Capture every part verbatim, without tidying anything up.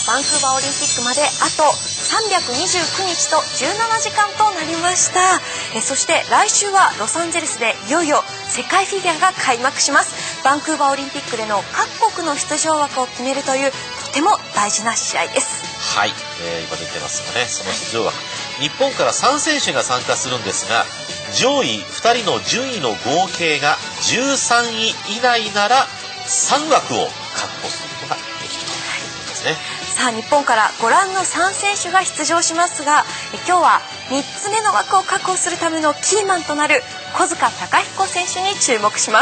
バンクーバーオリンピックまであとさんびゃくにじゅうくにちとじゅうななじかんとなりました。えそして来週はロサンゼルスでいよいよ世界フィギュアが開幕します。バンクーバーオリンピックでの各国の出場枠を決めるというとても大事な試合です。 はい、えー、今出てますがね、その出場枠、日本からさん選手が参加するんですが、上位ふたりの順位の合計がじゅうさんい以内ならさん枠を確保することができるということですね。 さあ日本からご覧のさん選手が出場しますが、え今日はみっつめの枠を確保するためのキーマンとなる小塚貴彦選手に注目します。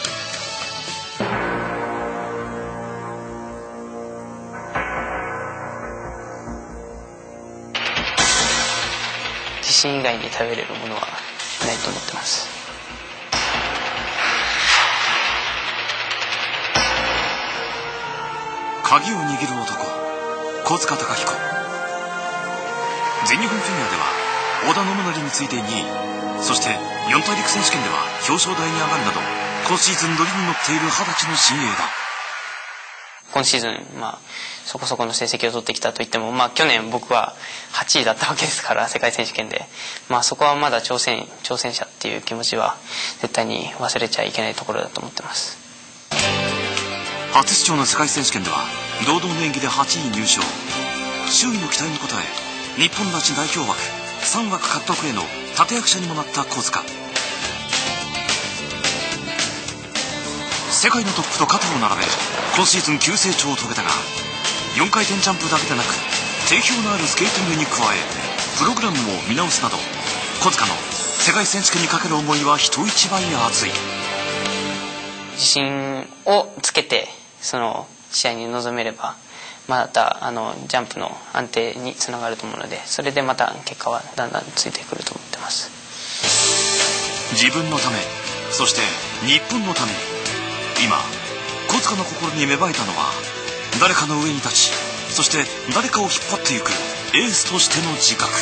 自信以外に頼れるものはないと思ってます。 鍵を握る男、小塚貴彦。全日本フィギュアでは織田信成に次いでにい、そして四大陸選手権では表彰台に上がるなど今シーズン乗りに乗っているはたちの新鋭だ。 今シーズン、まあ、そこそこの成績を取ってきたといっても、まあ、去年僕ははちいだったわけですから、世界選手権で、まあ、そこはまだ挑戦挑戦者っていう気持ちは絶対に忘れちゃいけないところだと思ってます。 初出場の世界選手権では堂々の演技ではちい入賞。周囲の期待に応え日本男子代表枠さん枠獲得への立役者にもなった小塚。世界のトップと肩を並べ今シーズン急成長を遂げたが、よんかい転ジャンプだけでなく定評のあるスケーティングに加えプログラムも見直すなど、小塚の世界選手権にかける思いは人一倍熱い。 自信をつけてその試合に臨めれば、またあのジャンプの安定につながると思うので、それでまた結果はだんだんついてくると思ってます。 自分のため、そして日本のために、今小塚の心に芽生えたのは、誰かの上に立ち、そして誰かを引っ張っていくエースとしての自覚。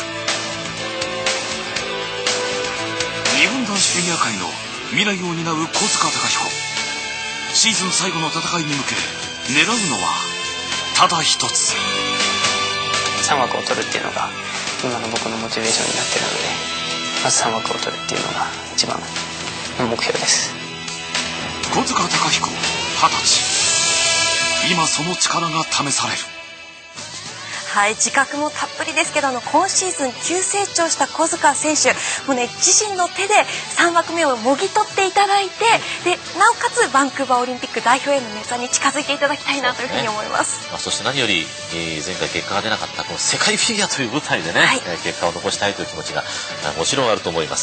日本男子フィギュア界の未来を担う小塚貴彦。シーズン最後の戦いに向け狙うのはただ一つ。 さん枠を取るっていうのが今の僕のモチベーションになっているので、まずさん枠を取るっていうのが一番の目標です。 小塚貴彦はたち、今その力が試される。 はい、自覚もたっぷりですけど、あの今シーズン急成長した小塚選手、もうね、自身の手でさん枠目をもぎ取っていただいて、でなおかつバンクーバーオリンピック代表への熱に近づいていただきたいなというふうに思います。 まあ、そして何より、えー、前回結果が出なかったこの世界フィギュアという舞台でね、はい、えー、結果を残したいという気持ちがもちろんあると思います。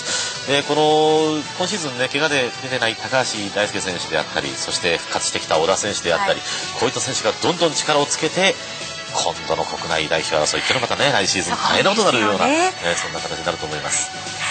でこの今シーズンね、怪我で出てない高橋大輔選手であったり、そして復活してきた小田選手であったり、はい、こういった選手がどんどん力をつけて今度の国内代表争いっていうのはまたね、来シーズン大変なことになるような、ね、そんな形になると思います。